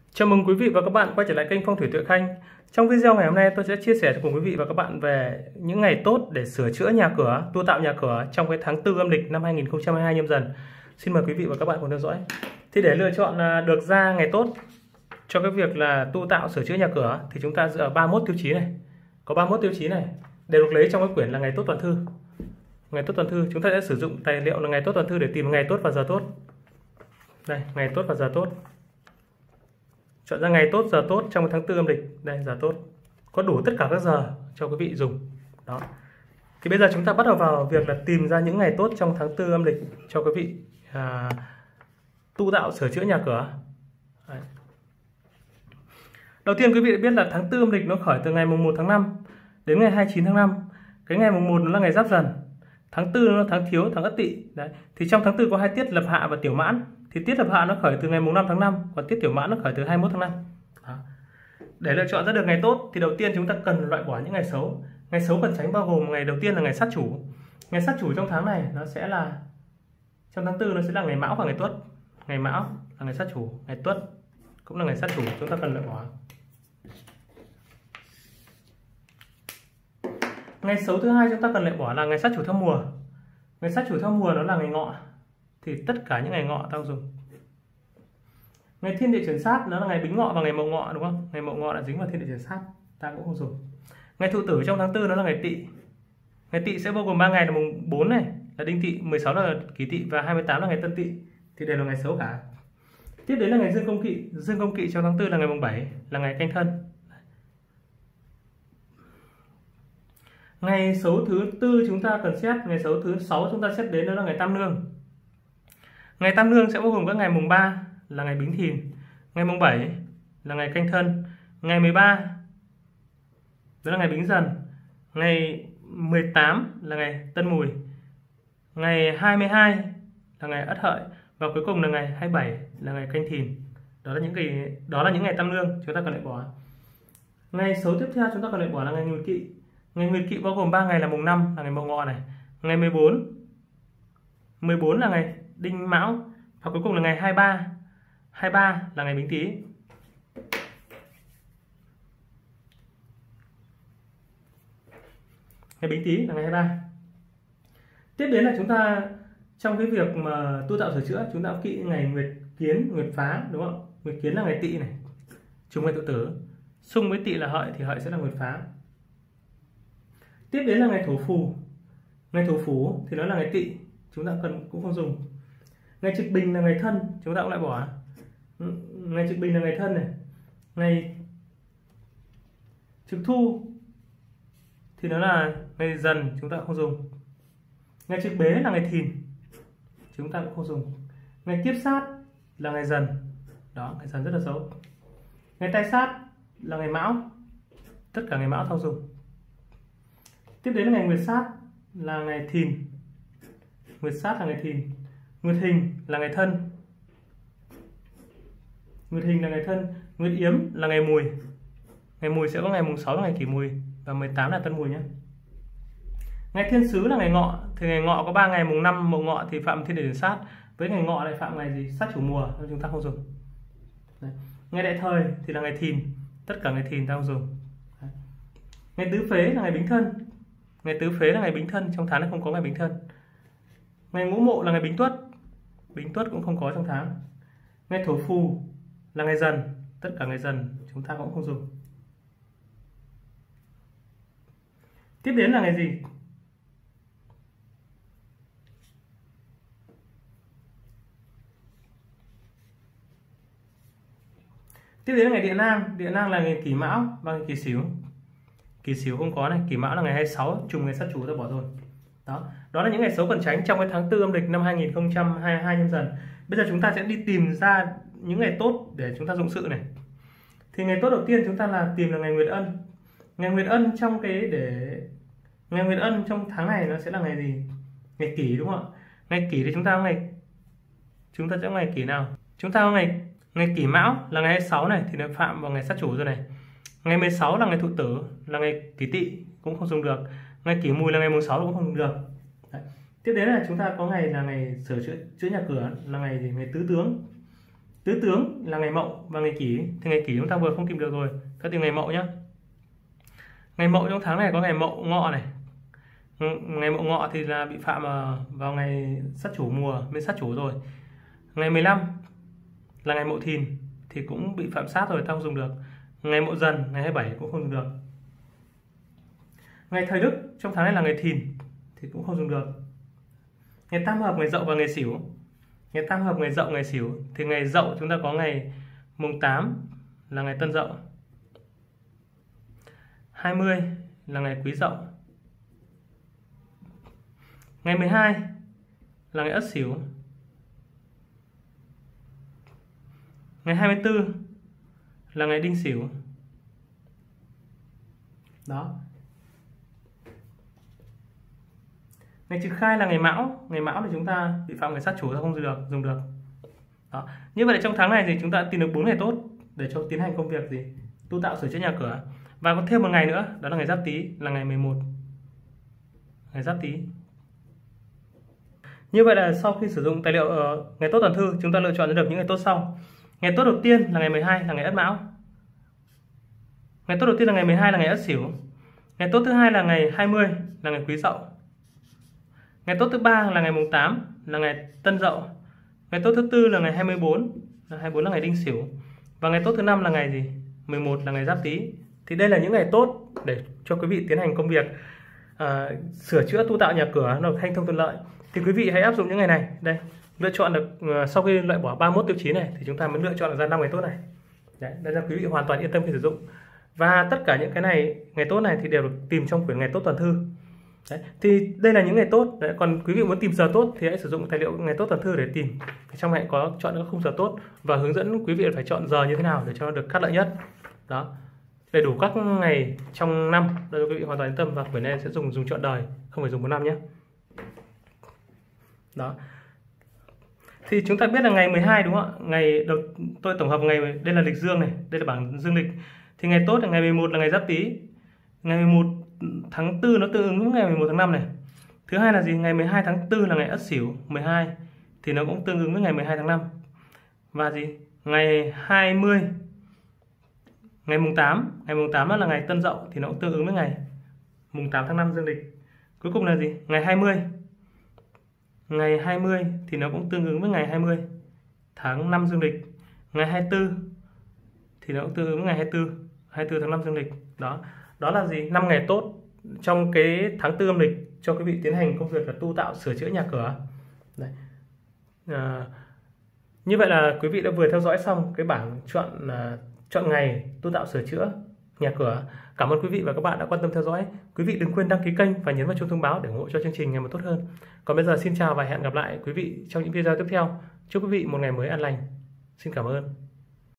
Chào mừng quý vị và các bạn quay trở lại kênh Phong thủy Tuệ Khanh. Trong video ngày hôm nay tôi sẽ chia sẻ cùng quý vị và các bạn về những ngày tốt để sửa chữa nhà cửa, tu tạo nhà cửa trong cái tháng 4 âm lịch năm 2022 nhâm dần. Xin mời quý vị và các bạn cùng theo dõi. Thì để lựa chọn được ra ngày tốt cho cái việc là tu tạo sửa chữa nhà cửa thì chúng ta dựa vào 31 tiêu chí này. Có 31 tiêu chí này đều được lấy trong cái quyển là ngày tốt toàn thư. Ngày tốt toàn thư chúng ta sẽ sử dụng tài liệu là ngày tốt toàn thư để tìm ngày tốt và giờ tốt. Đây, ngày tốt và giờ tốt. Chọn ra ngày tốt, giờ tốt trong tháng 4 âm lịch. Đây, giờ tốt. Có đủ tất cả các giờ cho quý vị dùng. Đó. Thì bây giờ chúng ta bắt đầu vào việc là tìm ra những ngày tốt trong tháng 4 âm lịch cho quý vị tu tạo sửa chữa nhà cửa. Đấy. Đầu tiên quý vị đã biết là tháng 4 âm lịch nó khởi từ ngày mùng 1 tháng 5 đến ngày 29 tháng 5. Cái ngày mùng 1 nó là ngày Giáp Dần. Tháng 4 nó là tháng Thiếu, tháng Ất Tỵ. Đấy. Thì trong tháng 4 có hai tiết lập hạ và tiểu mãn. Thì tiết lập hạ nó khởi từ ngày mùng 5 tháng 5, còn tiết tiểu mãn nó khởi từ 21 tháng 5. Đó. Để lựa chọn ra được ngày tốt thì đầu tiên chúng ta cần loại bỏ những ngày xấu. Ngày xấu cần tránh bao gồm ngày đầu tiên là ngày sát chủ. Ngày sát chủ trong tháng này nó sẽ là trong tháng 4 nó sẽ là ngày Mão và ngày Tuất. Ngày Mão là ngày sát chủ, ngày Tuất cũng là ngày sát chủ, chúng ta cần loại bỏ. Ngày xấu thứ hai chúng ta cần loại bỏ là ngày sát chủ theo mùa. Ngày sát chủ theo mùa nó là ngày Ngọ. Thì tất cả những ngày Ngọ ta không dùng. Ngày thiên địa chuyển sát nó là ngày Bính Ngọ và ngày Mậu Ngọ, đúng không? Ngày Mậu Ngọ là dính vào thiên địa chuyển sát, ta cũng không dùng. Ngày Thụ Tử trong tháng 4 nó là ngày Tỵ. Ngày Tỵ sẽ bao gồm 3 ngày là mùng 4 này là Đinh Tỵ, 16 là Kỷ Tỵ và 28 là ngày Tân Tỵ. Thì đều là ngày xấu cả. Tiếp đến là ngày Dương Công Kỵ. Dương Công Kỵ trong tháng 4 là ngày mùng 7 là ngày Canh Thân. Ngày xấu thứ tư chúng ta cần xét, ngày xấu thứ 6 chúng ta xét đến đó là ngày Tam Nương. Ngày Tam Nương sẽ bao gồm các ngày mùng 3 là ngày Bính Thìn, ngày mùng 7 là ngày Canh Thân, ngày 13 đó là ngày Bính Dần, ngày 18 là ngày Tân Mùi, ngày 22 là ngày Ất Hợi và cuối cùng là ngày 27 là ngày Canh Thìn. Đó là những ngày Tam Nương chúng ta cần loại bỏ. Ngày xấu tiếp theo chúng ta cần loại bỏ là ngày Nguyệt Kỵ. Ngày Nguyệt Kỵ bao gồm 3 ngày là mùng 5 là ngày Mậu Ngọ này, ngày 14 là ngày Đinh Mão và cuối cùng là ngày 23 là ngày Bính Tý. Ngày Bính Tý là ngày 23. Tiếp đến là chúng ta trong cái việc mà tu tạo sửa chữa chúng ta kỵ ngày Nguyệt Kiến, Nguyệt Phá, đúng không? Nguyệt Kiến là ngày Tỵ này, trùng ngày Tự Tử, xung với Tỵ là Hợi thì Hợi sẽ là Nguyệt Phá. Tiếp đến là ngày Thổ Phù. Ngày Thổ Phú thì nó là ngày Tỵ, chúng ta cũng không dùng. Ngày Trực Bình là ngày Thân, chúng ta cũng loại bỏ. Ngày Trực Bình là ngày Thân này. Ngày Trực Thu thì nó là ngày Dần, chúng ta cũng không dùng. Ngày Trực Bế là ngày Thìn, chúng ta cũng không dùng. Ngày Kiếp Sát là ngày Dần, đó, ngày Dần rất là xấu. Ngày Tai Sát là ngày Mão, tất cả ngày Mão không dùng. Tiếp đến là ngày Nguyệt Sát là ngày Thìn, Nguyệt Sát là ngày Thìn. Nguyệt Hình là ngày Thân, Nguyệt Hình là ngày Thân. Nguyệt Yếm là ngày Mùi. Ngày Mùi sẽ có ngày mùng 6 là ngày Kỷ Mùi và 18 là Tân Mùi nhé. Ngày Thiên Sứ là ngày Ngọ. Thì ngày Ngọ có 3 ngày mùng 5 Mậu Ngọ thì phạm thiên địa chuyển sát. Với ngày Ngọ này phạm ngày gì? Sát chủ mùa, nên chúng ta không dùng. Đấy. Ngày Đại Thời thì là ngày Thìn, tất cả ngày Thìn ta không dùng. Đấy. Ngày Tứ Phế là ngày Bính Thân. Ngày Tứ Phế là ngày Bính Thân, trong tháng này không có ngày Bính Thân. Ngày Ngũ Mộ là ngày Bính Tuất, Bính Tuất cũng không có trong tháng. Ngày Thổ Phù là ngày Dần, tất cả ngày Dần chúng ta cũng không dùng. Tiếp đến là ngày gì? Tiếp đến là ngày Địa Nang. Địa Nang là ngày Kỷ Mão và ngày Kỷ Sửu. Kỷ Sửu không có này, Kỷ Mão là ngày 26, trùng ngày sát chủ ta bỏ rồi. Đó là những ngày xấu cần tránh trong cái tháng 4 âm lịch năm 2022 nhâm dần. Bây giờ chúng ta sẽ đi tìm ra những ngày tốt để chúng ta dụng sự này. Thì ngày tốt đầu tiên chúng ta là tìm là ngày Nguyệt Ân. Ngày Nguyệt Ân ngày Nguyệt Ân trong tháng này nó sẽ là ngày gì? Ngày Kỷ, đúng không ạ? Ngày Kỷ thì chúng ta sẽ có ngày Kỷ nào? Chúng ta có ngày Kỷ Mão là ngày 26 này thì nó phạm vào ngày sát chủ rồi này. Ngày 16 là ngày Thụ Tử, là ngày Kỷ Tỵ cũng không dùng được. Ngày Kỷ Mùi là ngày mùng 6 cũng không dùng được. Đấy. Tiếp đến là chúng ta có ngày là ngày sửa chữa nhà cửa, là ngày gì? Ngày Tứ Tướng. Tứ tướng là ngày Mậu và ngày Kỷ, thì ngày Kỷ chúng ta vừa không tìm được rồi, ta tìm ngày Mậu nhé. Ngày Mậu trong tháng này có ngày Mậu Ngọ này. Ngày Mậu Ngọ thì là bị phạm vào ngày Sát Chủ mùa, bên Sát Chủ rồi. Ngày 15 là ngày Mậu Thìn thì cũng bị phạm sát rồi, ta không dùng được. Ngày Mậu Dần, ngày 27 cũng không dùng được. Ngày Thời Đức trong tháng này là ngày Thìn thì cũng không dùng được. Ngày tam hợp ngày Dậu và ngày Sửu. Ngày tam hợp ngày Dậu ngày Sửu thì ngày Dậu chúng ta có ngày mùng 8 là ngày Tân Dậu. 20 là ngày Quý Dậu. Ngày 12 là ngày Ất Sửu. Ngày 24 là ngày Đinh Sửu. Đó. Ngày Trừ Khai là ngày Mão. Ngày Mão thì chúng ta bị phạm ngày Sát Chủ, ta không dùng được. Đó. Như vậy trong tháng này thì chúng ta tìm được 4 ngày tốt để cho tiến hành công việc gì? Tu tạo sửa chữa nhà cửa. Và có thêm một ngày nữa, đó là ngày Giáp Tý, là ngày 11. Ngày Giáp Tý. Như vậy là sau khi sử dụng tài liệu ngày tốt toàn thư, chúng ta lựa chọn được những ngày tốt sau. Ngày tốt đầu tiên là ngày 12 là ngày Ất Mão. Ngày tốt đầu tiên là ngày 12 là ngày Ất Sửu. Ngày tốt thứ hai là ngày 20 là ngày Quý Dậu. Ngày tốt thứ ba là ngày mùng 8 là ngày Tân Dậu. Ngày tốt thứ tư là ngày 24 là ngày Đinh Sửu. Và ngày tốt thứ năm là ngày gì? 11 là ngày Giáp Tý. Thì đây là những ngày tốt để cho quý vị tiến hành công việc sửa chữa tu tạo nhà cửa nó hanh thông thuận lợi. Thì quý vị hãy áp dụng những ngày này. Đây, lựa chọn được sau khi loại bỏ 31 tiêu chí này thì chúng ta mới lựa chọn được ra 5 ngày tốt này. Đấy, đây là quý vị hoàn toàn yên tâm khi sử dụng. Và tất cả những cái này, ngày tốt này thì đều được tìm trong quyển ngày tốt toàn thư. Đấy, thì đây là những ngày tốt. Đấy, còn quý vị muốn tìm giờ tốt thì hãy sử dụng tài liệu ngày tốt toàn thư để tìm. Trong này có chọn các khung giờ tốt và hướng dẫn quý vị phải chọn giờ như thế nào để cho nó được cắt lợi nhất. Đó, đầy đủ các ngày trong năm, để quý vị hoàn toàn yên tâm. Và quyển này sẽ dùng trọn đời, không phải dùng 1 năm nhé. Đó. Thì chúng ta biết là ngày 12 đúng không ạ? Ngày đầu tôi tổng hợp ngày, đây là lịch dương này, đây là bảng dương lịch. Thì ngày tốt là ngày 11 là ngày Giáp Tý. Ngày 11 tháng 4 nó tương ứng với ngày 11 tháng 5 này. Thứ hai là gì? Ngày 12 tháng 4 là ngày Ất Sửu 12 thì nó cũng tương ứng với ngày 12 tháng 5. Và gì? Ngày 20 ngày mùng 8 đó là ngày Tân Dậu thì nó cũng tương ứng với ngày mùng 8 tháng 5 dương lịch. Cuối cùng là gì? Ngày 20. Ngày 20 thì nó cũng tương ứng với ngày 20 tháng 5 dương lịch. Ngày 24 thì nó cũng tương ứng với ngày 24 tháng 5 dương lịch. Đó là gì? 5 ngày tốt trong cái tháng 4 âm lịch cho quý vị tiến hành công việc là tu tạo sửa chữa nhà cửa. Đấy. Như vậy là quý vị đã vừa theo dõi xong cái bảng chọn ngày tu tạo sửa chữa nhà cửa. Cảm ơn quý vị và các bạn đã quan tâm theo dõi. Quý vị đừng quên đăng ký kênh và nhấn vào chuông thông báo để ủng hộ cho chương trình ngày một tốt hơn. Còn bây giờ xin chào và hẹn gặp lại quý vị trong những video tiếp theo. Chúc quý vị một ngày mới an lành. Xin cảm ơn.